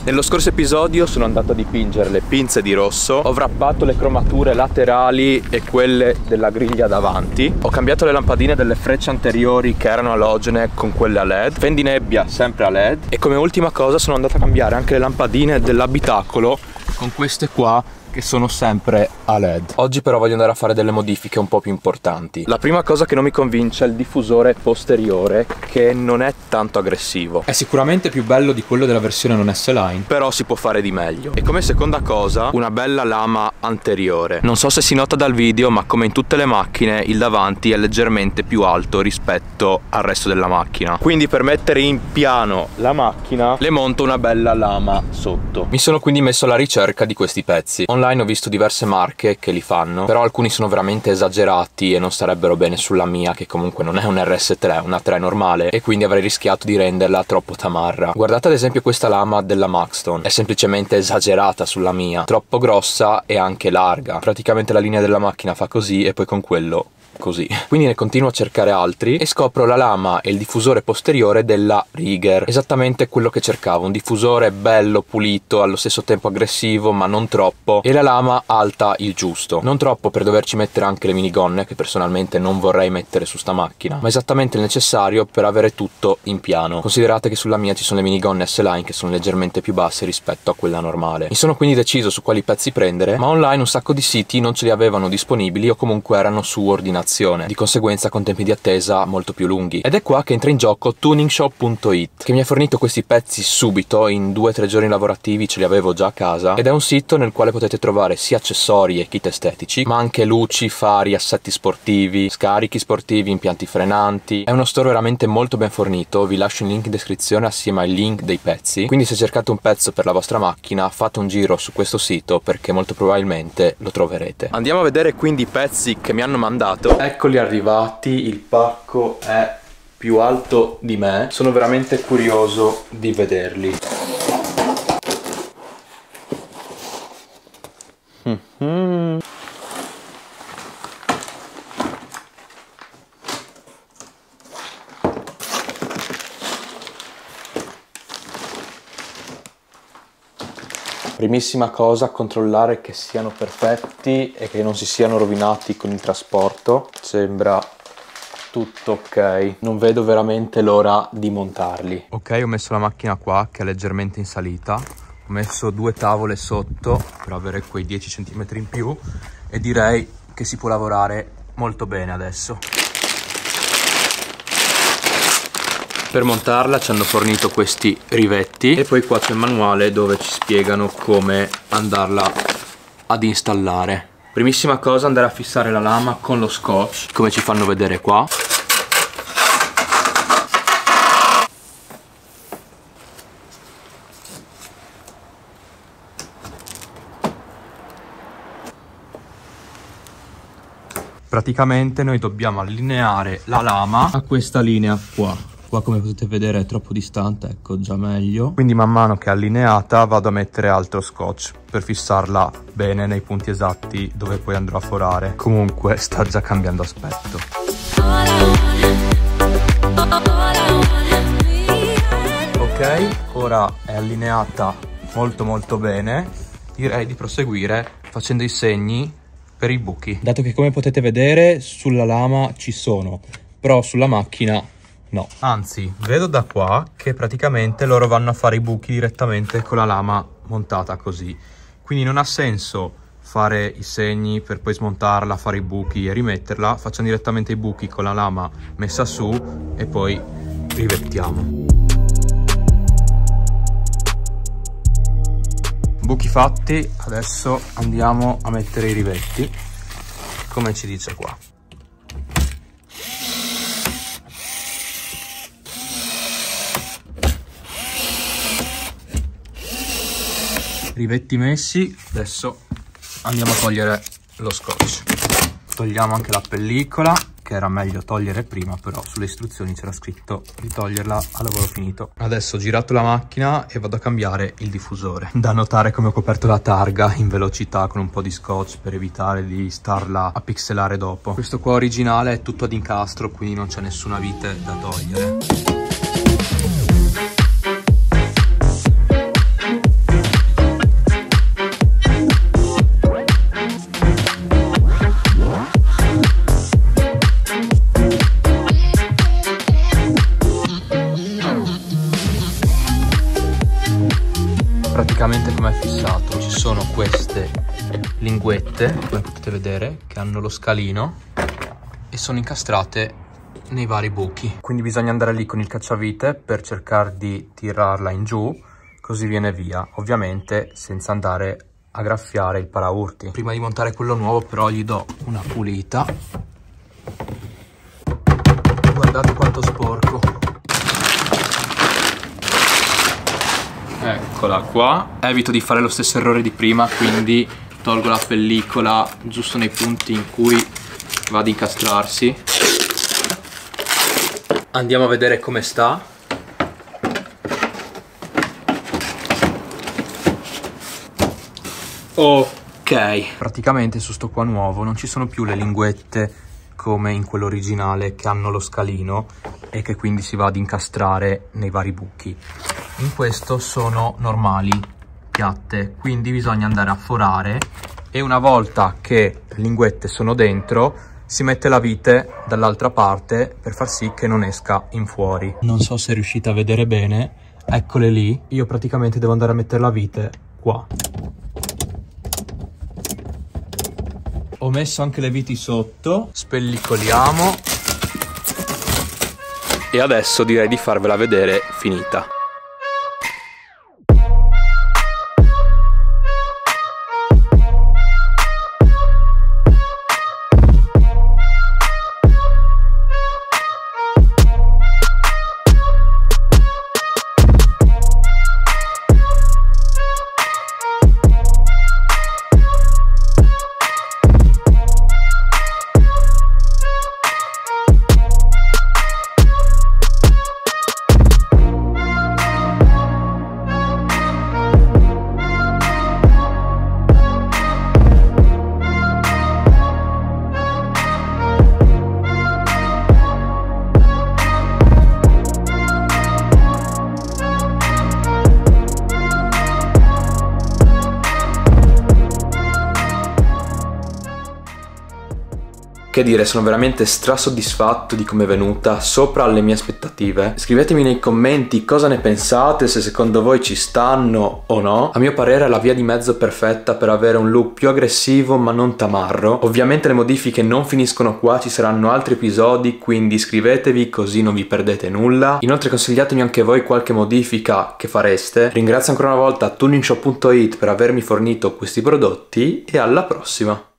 Nello scorso episodio sono andato a dipingere le pinze di rosso, ho wrappato le cromature laterali e quelle della griglia davanti, ho cambiato le lampadine delle frecce anteriori che erano alogene con quelle a LED, fendinebbia sempre a LED, e come ultima cosa sono andato a cambiare anche le lampadine dell'abitacolo con queste qua che sono sempre a LED. Oggi però voglio andare a fare delle modifiche un po' più importanti. La prima cosa che non mi convince è il diffusore posteriore, che non è tanto aggressivo. È sicuramente più bello di quello della versione non S-Line, però si può fare di meglio. E come seconda cosa, una bella lama anteriore. Non so se si nota dal video, ma come in tutte le macchine il davanti è leggermente più alto rispetto al resto della macchina. Quindi per mettere in piano la macchina le monto una bella lama sotto. Mi sono quindi messo alla ricerca di questi pezzi. Online ho visto diverse marche che li fanno, però alcuni sono veramente esagerati e non starebbero bene sulla mia, che comunque non è un RS3, una 3 normale, e quindi avrei rischiato di renderla troppo tamarra. Guardate ad esempio questa lama della Maxton, è semplicemente esagerata sulla mia, troppo grossa e anche larga. Praticamente la linea della macchina fa così e poi con quello così. Quindi ne continuo a cercare altri e scopro la lama e il diffusore posteriore della Rieger, esattamente quello che cercavo, un diffusore bello pulito, allo stesso tempo aggressivo ma non troppo, e la lama alta il giusto, non troppo per doverci mettere anche le minigonne, che personalmente non vorrei mettere su sta macchina, ma esattamente il necessario per avere tutto in piano. Considerate che sulla mia ci sono le minigonne S-Line che sono leggermente più basse rispetto a quella normale. Mi sono quindi deciso su quali pezzi prendere, ma online un sacco di siti non ce li avevano disponibili o comunque erano su ordinazione, di conseguenza con tempi di attesa molto più lunghi. Ed è qua che entra in gioco tuningshop.it, che mi ha fornito questi pezzi subito, in 2-3 giorni lavorativi ce li avevo già a casa, ed è un sito nel quale potete trovare sia accessori e kit estetici, ma anche luci, fari, assetti sportivi, scarichi sportivi, impianti frenanti. È uno store veramente molto ben fornito, vi lascio il link in descrizione assieme ai link dei pezzi, quindi se cercate un pezzo per la vostra macchina fate un giro su questo sito perché molto probabilmente lo troverete. Andiamo a vedere quindi i pezzi che mi hanno mandato. Eccoli arrivati, il pacco è più alto di me, sono veramente curioso di vederli. Primissima cosa, controllare che siano perfetti e che non si siano rovinati con il trasporto. Sembra tutto ok, non vedo veramente l'ora di montarli. Ok, ho messo la macchina qua che è leggermente in salita, ho messo 2 tavole sotto per avere quei 10 cm in più e direi che si può lavorare molto bene adesso. Per montarla ci hanno fornito questi rivetti e poi qua c'è il manuale dove ci spiegano come andarla ad installare. Primissima cosa, andare a fissare la lama con lo scotch, come ci fanno vedere qua. Praticamente noi dobbiamo allineare la lama a questa linea qua. Qua come potete vedere è troppo distante, ecco già meglio. Quindi man mano che è allineata vado a mettere altro scotch per fissarla bene nei punti esatti dove poi andrò a forare. Comunque sta già cambiando aspetto. Ok, ora è allineata molto bene. Direi di proseguire facendo i segni per i buchi. Dato che come potete vedere sulla lama ci sono, però sulla macchina no. Anzi, vedo da qua che praticamente loro vanno a fare i buchi direttamente con la lama montata così. Quindi non ha senso fare i segni per poi smontarla, fare i buchi e rimetterla. Facciamo direttamente i buchi con la lama messa su e poi rivettiamo. Buchi fatti, adesso andiamo a mettere i rivetti, come ci dice qua. Rivetti messi, adesso andiamo a togliere lo scotch. Togliamo anche la pellicola, che era meglio togliere prima, però sulle istruzioni c'era scritto di toglierla a lavoro finito. Adesso ho girato la macchina e vado a cambiare il diffusore. Da notare come ho coperto la targa in velocità con un po' di scotch per evitare di starla a pixelare dopo. Questo qua originale è tutto ad incastro, quindi non c'è nessuna vite da togliere. praticamente come è fissato. Ci sono queste linguette, come potete vedere, che hanno lo scalino e sono incastrate nei vari buchi. Quindi bisogna andare lì con il cacciavite per cercare di tirarla in giù, così viene via, ovviamente senza andare a graffiare il paraurti. Prima di montare quello nuovo però gli do una pulita. Guardate quanto sporco. Eccola qua. Evito di fare lo stesso errore di prima, quindi tolgo la pellicola giusto nei punti in cui va ad incastrarsi. Andiamo a vedere come sta. Ok, praticamente su sto qua nuovo non ci sono più le linguette come in quello originale che hanno lo scalino e che quindi si va ad incastrare nei vari buchi. In questo sono normali, piatte, quindi bisogna andare a forare e una volta che le linguette sono dentro si mette la vite dall'altra parte per far sì che non esca in fuori. Non so se riuscite a vedere bene, eccole lì. Io praticamente devo andare a mettere la vite qua. Ho messo anche le viti sotto, spellicoliamo e adesso direi di farvela vedere finita. Che dire, sono veramente strasoddisfatto di come è venuta, sopra le mie aspettative. Scrivetemi nei commenti cosa ne pensate, se secondo voi ci stanno o no. A mio parere è la via di mezzo perfetta per avere un look più aggressivo ma non tamarro. Ovviamente le modifiche non finiscono qua, ci saranno altri episodi, quindi iscrivetevi così non vi perdete nulla. Inoltre consigliatemi anche voi qualche modifica che fareste. Ringrazio ancora una volta tuningshop.it per avermi fornito questi prodotti e alla prossima!